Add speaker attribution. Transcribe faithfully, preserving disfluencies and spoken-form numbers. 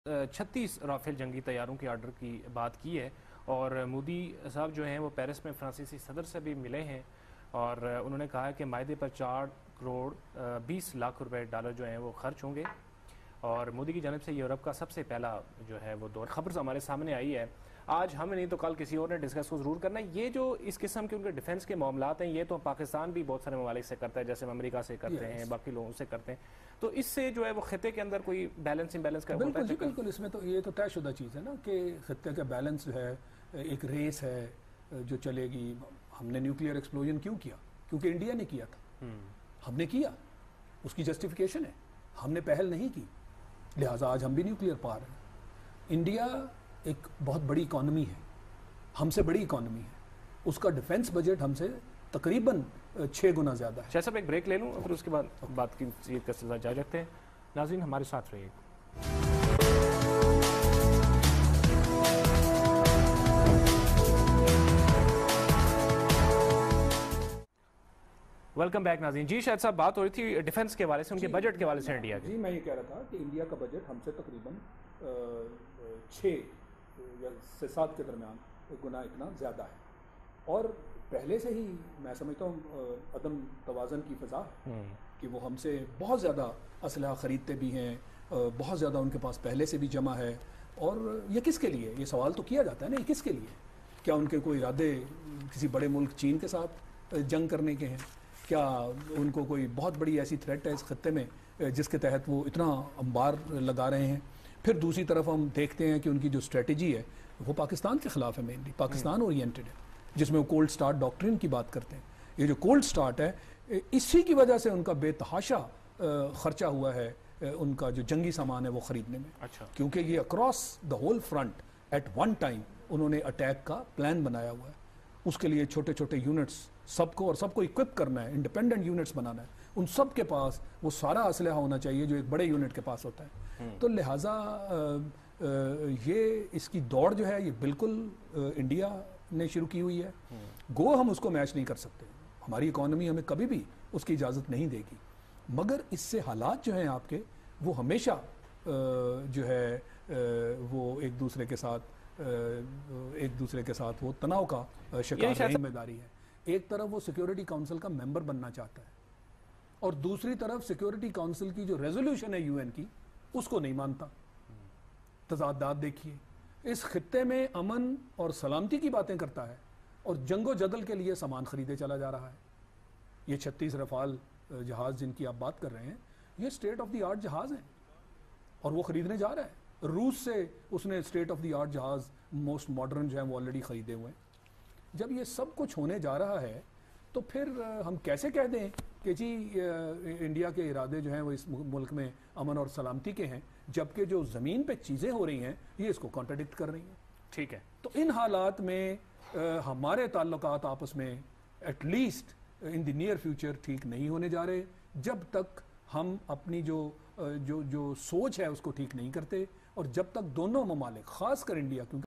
Speaker 1: چھتیس رافیل جنگی طیاروں کے آرڈر کی بات کی ہے اور مودی صاحب جو ہیں وہ پیرس میں فرانسیسی صدر سے بھی ملے ہیں اور انہوں نے کہا کہ معاہدے پر چار کروڑ بیس لاکھ روپے ڈالر جو ہیں وہ خرچ ہوں گے اور مودی کی جانب سے یورپ کا سب سے پہلا جو ہے وہ دور خبر ہمارے سامنے آئی ہے. آج ہم نہیں تو کل کسی اور نے ڈسکس کو ضرور کرنا ہے. یہ جو اس قسم کے ان کے ڈیفنس کے معاملات ہیں یہ تو پاکستان بھی بہت سارے ممالک سے کرتا ہے, جیسے ہم امریکہ سے کرتے ہیں, باقی لوگوں سے کرتے ہیں, تو اس سے جو ہے وہ خطے کے اندر کوئی بیلنس امبیلنس کا ہوتا ہے.
Speaker 2: بالکل جی بالکل, اس میں تو یہ تو طے شدہ چیز ہے نا کہ خطے کا بیلنس جو ہے ایک ریس ہے جو چلے گی. ہم نے نیوکلیئر ایکسپلوژن کیوں کیا؟ کیونکہ انڈیا نے کیا تھا, ہم نے کیا, اس کی جسٹیفیکیشن ہے, ہم نے پہل نہیں کی, لہٰذا آج ہم بھی نیوکلیئر پار ہیں. انڈیا ایک بہت بڑی اکانومی ہے, ہم سے بڑی اکانومی ہے, اس کا ڈیفنس بجٹ ہم سے تقریباً چھ گنا زیادہ ہے.
Speaker 1: شاہ صاحب ایک بریک لے لوں اور پھر اس کے بعد بات کی کا سلسلہ جاری رکھتے ہیں. ناظرین ہمارے ساتھ رہیے. ویلکم بیک ناظرین. جی شاہد صاحب, بات ہو رہی تھی ڈیفنس کے حوالے سے, ان کے بجٹ کے حوالے سے انڈیا کے.
Speaker 2: جی میں یہ کہہ رہا تھا کہ انڈیا کا بجٹ ہم سے تقریباً چھ یا سے سات کے درمیان گنا اتنا زیادہ ہے, اور پہلے سے ہی میں سمجھتا ہوں عدم توازن کی فضا کہ وہ ہم سے بہت زیادہ اسلحہ خریدتے بھی ہیں, بہت زیادہ ان کے پاس پہلے سے بھی جمع ہے. اور یہ کس کے لیے, یہ سوال تو کیا جاتا ہے نا, یہ کس کے لیے؟ کیا ان کے کوئی ارادے کسی بڑے ملک چین کے ساتھ جنگ کرنے کے ہیں؟ کیا ان کو کوئی بہت بڑی ایسی تھریٹ ہے اس خطے میں جس کے تحت وہ اتنا انبار لگا رہے ہیں؟ پھر دوسری طرف ہم دیکھتے ہیں کہ ان کی جو اسٹریٹجی ہے وہ پاکستان کے خلاف ہے, مینلی پاکستان اورینٹڈ ہے, جس میں وہ کولڈ سٹارٹ ڈاکٹرین کی بات کرتے ہیں. یہ جو کولڈ سٹارٹ ہے اسی کی وجہ سے ان کا بے تحاشا خرچہ ہوا ہے ان کا جو جنگی سامان ہے وہ خریدنے میں.
Speaker 1: اچھا,
Speaker 2: کیونکہ یہ across the whole front at one time انہوں نے اٹیک کا پلان بنایا ہوا ہے. اس کے لیے چھوٹے چھوٹے یونٹس سب کو اور سب کو اکوپ کرنا ہے, انڈیپینڈنٹ یونٹس بنانا ہے, ان سب کے پاس وہ سارا اسلحہ ہونا چاہیے جو ایک بڑے یونٹ کے پاس ہوتا ہے. تو لہٰذا یہ اس کی دوڑ جو ہے یہ بالکل انڈیا نے شروع کی ہوئی ہے. گو ہم اس کو میچ نہیں کر سکتے, ہماری اکانومی ہمیں کبھی بھی اس کی اجازت نہیں دے گی, مگر اس سے حالات جو ہیں آپ کے وہ ہمیشہ جو ہے وہ ایک دوسرے کے ساتھ ایک دوسرے کے ساتھ وہ تناؤ کا شکار ذمہ داری ہے. ایک طرف وہ سیکیورٹی کونسل کا ممبر بننا چاہتا ہے اور دوسری طرف سیکیورٹی کونسل کی جو ریزولوشن ہے یو این کی اس کو نہیں مانتا. تضادات دیکھیے, اس خطے میں امن اور سلامتی کی باتیں کرتا ہے اور جنگ و جدل کے لیے سامان خریدے چلا جا رہا ہے. یہ چھتیس رفال جہاز جن کی آپ بات کر رہے ہیں یہ اسٹیٹ آف دی آرٹ جہاز ہیں اور وہ خریدنے جا رہا ہے. روس سے اس نے اسٹیٹ آف دی آرٹ جہاز موسٹ ماڈرن جو ہیں وہ آلریڈی خریدے ہوئے ہیں. جب یہ سب کچھ ہونے جا رہا ہے تو پھر ہم کیسے کہہ دیں کہ جی انڈیا کے ارادے جو ہیں وہ اس ملک میں امن اور سلامتی کے ہیں, جبکہ جو زمین پہ چیزیں ہو رہی ہیں یہ اس کو کانٹرڈکٹ کر رہی ہیں.
Speaker 1: ٹھیک ہے,
Speaker 2: تو ان حالات میں ہمارے تعلقات آپس میں at least in the near future ٹھیک نہیں ہونے جا رہے جب تک ہم اپنی جو جو جو سوچ ہے اس کو ٹھیک نہیں کرتے, اور جب تک دونوں ممالک خاص کر انڈیا, کیونکہ